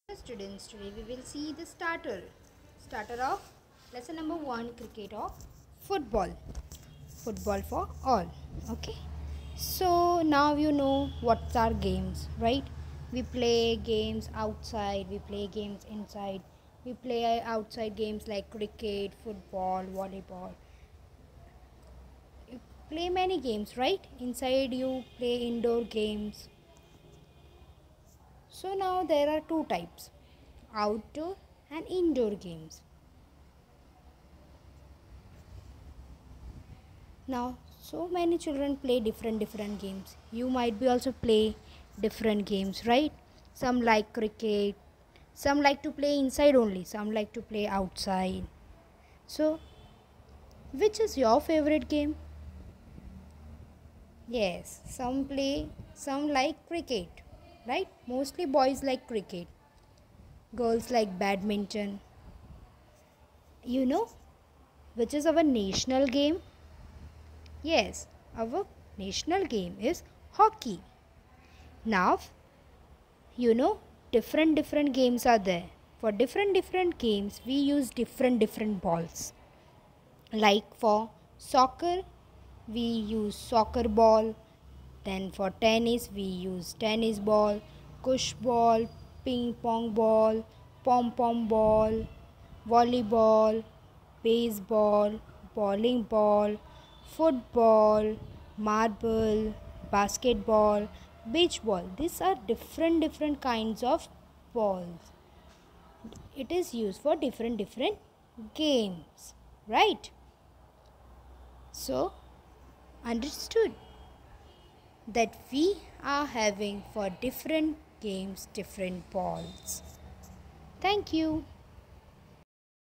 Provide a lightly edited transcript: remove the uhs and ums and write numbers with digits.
Students, today we will see the starter of lesson number 1, cricket or football for all. Okay, so now you know what's our games, right? We play games outside, we play games inside, we play outside games like cricket, football, volleyball. You play many games, right? Inside you play indoor games. So now there are two types, outdoor and indoor games. Now so many children play different games. You might be also play different games, right? Some like cricket, some like to play inside only, some like to play outside. So which is your favorite game? Yes, some like cricket, right? Mostly boys like cricket, girls like badminton. You know which is our national game? Yes, our national game is hockey. Now, different games are there. For different games, we use different balls. Like for soccer, we use soccer ball. Then for tennis, we use tennis ball, kush ball, ping pong ball, pom pom ball, volleyball, baseball, bowling ball, football, marble, basketball, beach ball. These are different kinds of balls. It is used for different games, right? So, understood that we are having for different games different balls. Thank you.